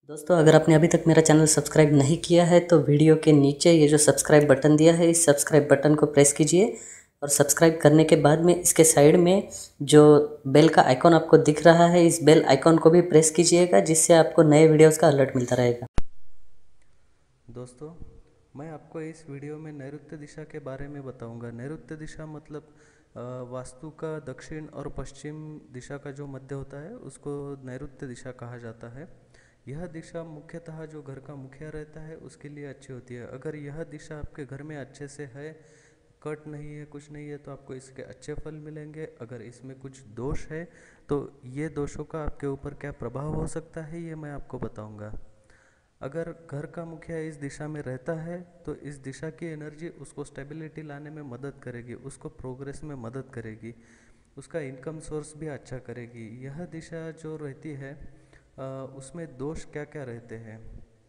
दोस्तों, अगर आपने अभी तक मेरा चैनल सब्सक्राइब नहीं किया है तो वीडियो के नीचे ये जो सब्सक्राइब बटन दिया है, इस सब्सक्राइब बटन को प्रेस कीजिए और सब्सक्राइब करने के बाद में इसके साइड में जो बेल का आइकॉन आपको दिख रहा है, इस बेल आइकॉन को भी प्रेस कीजिएगा, जिससे आपको नए वीडियोस का अलर्ट मिलता रहेगा। दोस्तों, मैं आपको इस वीडियो में नैऋत्य दिशा के बारे में बताऊंगा। नैऋत्य दिशा मतलब वास्तु का दक्षिण और पश्चिम दिशा का जो मध्य होता है उसको नैऋत्य दिशा कहा जाता है। यह दिशा मुख्यतः जो घर का मुखिया रहता है उसके लिए अच्छी होती है। अगर यह दिशा आपके घर में अच्छे से है, कट नहीं है, कुछ नहीं है, तो आपको इसके अच्छे फल मिलेंगे। अगर इसमें कुछ दोष है तो ये दोषों का आपके ऊपर क्या प्रभाव हो सकता है ये मैं आपको बताऊंगा। अगर घर का मुखिया इस दिशा में रहता है तो इस दिशा की एनर्जी उसको स्टेबिलिटी लाने में मदद करेगी, उसको प्रोग्रेस में मदद करेगी, उसका इनकम सोर्स भी अच्छा करेगी। यह दिशा जो रहती है उसमें दोष क्या क्या रहते हैं,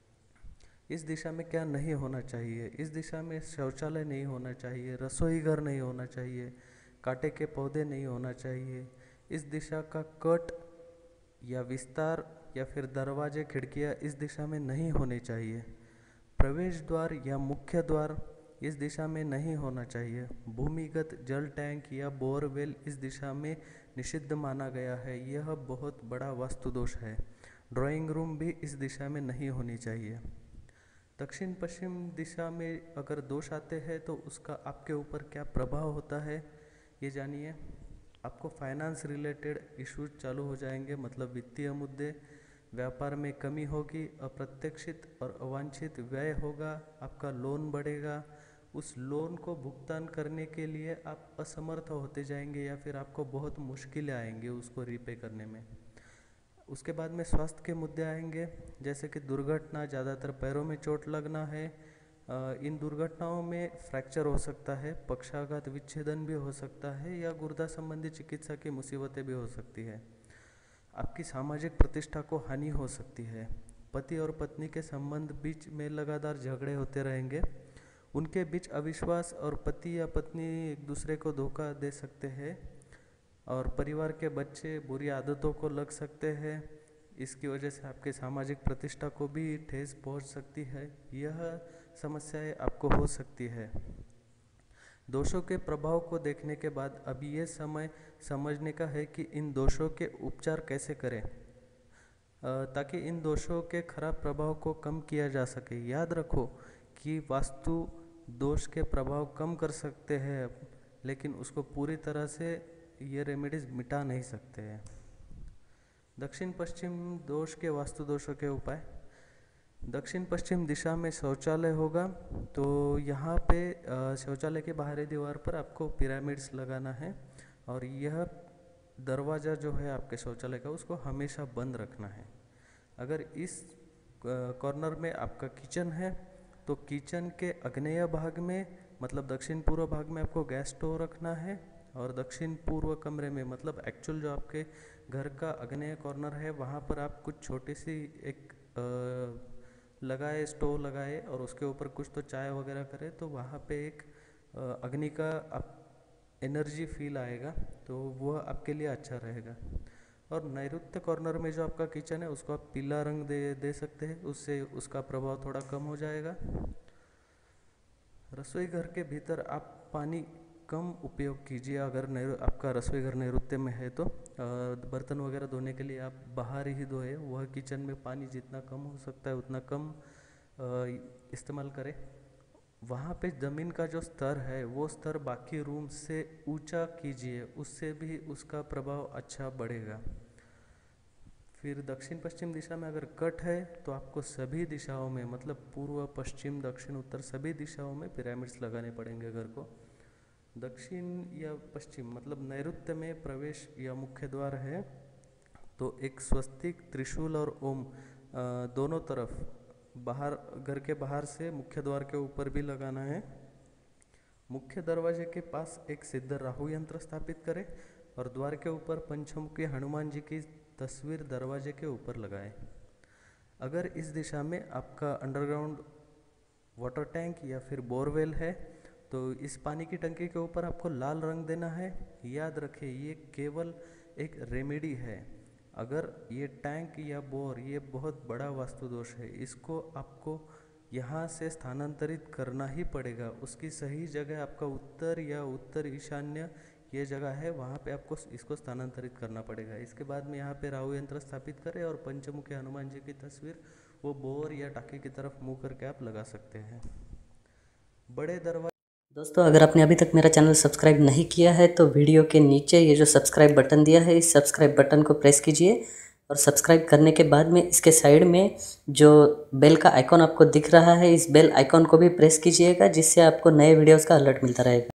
इस दिशा में क्या नहीं होना चाहिए। इस दिशा में शौचालय नहीं होना चाहिए, रसोई घर नहीं होना चाहिए, कांटे के पौधे नहीं होना चाहिए। इस दिशा का कट या विस्तार या फिर दरवाजे खिड़कियाँ इस दिशा में नहीं होने चाहिए। प्रवेश द्वार या मुख्य द्वार इस दिशा में नहीं होना चाहिए। भूमिगत जल टैंक या बोरवेल इस दिशा में निषिद्ध माना गया है, यह बहुत बड़ा वास्तु दोष है। ड्राइंग रूम भी इस दिशा में नहीं होनी चाहिए। दक्षिण पश्चिम दिशा में अगर दोष आते हैं तो उसका आपके ऊपर क्या प्रभाव होता है ये जानिए। आपको फाइनेंस रिलेटेड इश्यूज चालू हो जाएंगे, मतलब वित्तीय मुद्दे, व्यापार में कमी होगी, अप्रत्याशित और अवांछित व्यय होगा, आपका लोन बढ़ेगा, उस लोन को भुगतान करने के लिए आप असमर्थ होते जाएंगे या फिर आपको बहुत मुश्किलें आएंगी उसको रीपे करने में। उसके बाद में स्वास्थ्य के मुद्दे आएंगे, जैसे कि दुर्घटना, ज़्यादातर पैरों में चोट लगना है। इन दुर्घटनाओं में फ्रैक्चर हो सकता है, पक्षाघात विच्छेदन भी हो सकता है या गुर्दा संबंधी चिकित्सा की मुसीबतें भी हो सकती है। आपकी सामाजिक प्रतिष्ठा को हानि हो सकती है। पति और पत्नी के संबंध बीच में लगातार झगड़े होते रहेंगे, उनके बीच अविश्वास और पति या पत्नी एक दूसरे को धोखा दे सकते हैं और परिवार के बच्चे बुरी आदतों को लग सकते हैं। इसकी वजह से आपके सामाजिक प्रतिष्ठा को भी ठेस पहुंच सकती है। यह समस्याएं आपको हो सकती है। दोषों के प्रभाव को देखने के बाद अब ये समय समझने का है कि इन दोषों के उपचार कैसे करें ताकि इन दोषों के खराब प्रभाव को कम किया जा सके। याद रखो कि वास्तु दोष के प्रभाव कम कर सकते हैं, लेकिन उसको पूरी तरह से ये रेमेडीज मिटा नहीं सकते हैं। दक्षिण पश्चिम दोष के वास्तु दोषों के उपाय। दक्षिण पश्चिम दिशा में शौचालय होगा तो यहाँ पे शौचालय के बाहरी दीवार पर आपको पिरामिड्स लगाना है और यह दरवाज़ा जो है आपके शौचालय का उसको हमेशा बंद रखना है। अगर इस कॉर्नर में आपका किचन है तो किचन के आग्नेय भाग में, मतलब दक्षिण पूर्व भाग में आपको गैस स्टोव रखना है और दक्षिण पूर्व कमरे में, मतलब एक्चुअल जो आपके घर का आग्नेय कॉर्नर है वहाँ पर आप कुछ छोटी सी एक लगाए, स्टोव लगाए और उसके ऊपर कुछ तो चाय वगैरह करे तो वहाँ पे एक अग्नि का आप एनर्जी फील आएगा, तो वह आपके लिए अच्छा रहेगा। और नैऋत्य कॉर्नर में जो आपका किचन है उसको आप पीला रंग दे सकते हैं, उससे उसका प्रभाव थोड़ा कम हो जाएगा। रसोई घर के भीतर आप पानी कम उपयोग कीजिए। अगर आपका रसोई घर नैऋत्य में है तो बर्तन वगैरह धोने के लिए आप बाहर ही धोए, वह किचन में पानी जितना कम हो सकता है उतना कम इस्तेमाल करें। वहाँ पे ज़मीन का जो स्तर है वो स्तर बाकी रूम से ऊंचा कीजिए, उससे भी उसका प्रभाव अच्छा बढ़ेगा। फिर दक्षिण पश्चिम दिशा में अगर कट है तो आपको सभी दिशाओं में, मतलब पूर्व पश्चिम दक्षिण उत्तर सभी दिशाओं में पिरामिड्स लगाने पड़ेंगे घर को। दक्षिण या पश्चिम मतलब नैऋत्य में प्रवेश या मुख्य द्वार है तो एक स्वस्तिक, त्रिशूल और ओम दोनों तरफ बाहर, घर के बाहर से मुख्य द्वार के ऊपर भी लगाना है। मुख्य दरवाजे के पास एक सिद्ध राहु यंत्र स्थापित करें और द्वार के ऊपर पंचमुखी हनुमान जी की तस्वीर दरवाजे के ऊपर लगाएं। अगर इस दिशा में आपका अंडरग्राउंड वाटर टैंक या फिर बोरवेल है तो इस पानी की टंकी के ऊपर आपको लाल रंग देना है। याद रखें ये केवल एक रेमेडी है, अगर ये टैंक या बोर ये बहुत बड़ा वास्तु दोष है, इसको आपको यहाँ से स्थानांतरित करना ही पड़ेगा। उसकी सही जगह आपका उत्तर या उत्तर ईशान्य ये जगह है, वहाँ पे आपको इसको स्थानांतरित करना पड़ेगा। इसके बाद में यहाँ पे राहु यंत्र स्थापित करें और पंचमुखी हनुमान जी की तस्वीर वो बोर या टाकी की तरफ मुँह करके आप लगा सकते हैं। बड़े दरवाजे दोस्तों, अगर आपने अभी तक मेरा चैनल सब्सक्राइब नहीं किया है तो वीडियो के नीचे ये जो सब्सक्राइब बटन दिया है, इस सब्सक्राइब बटन को प्रेस कीजिए और सब्सक्राइब करने के बाद में इसके साइड में जो बेल का आइकॉन आपको दिख रहा है, इस बेल आइकॉन को भी प्रेस कीजिएगा, जिससे आपको नए वीडियोस का अलर्ट मिलता रहेगा।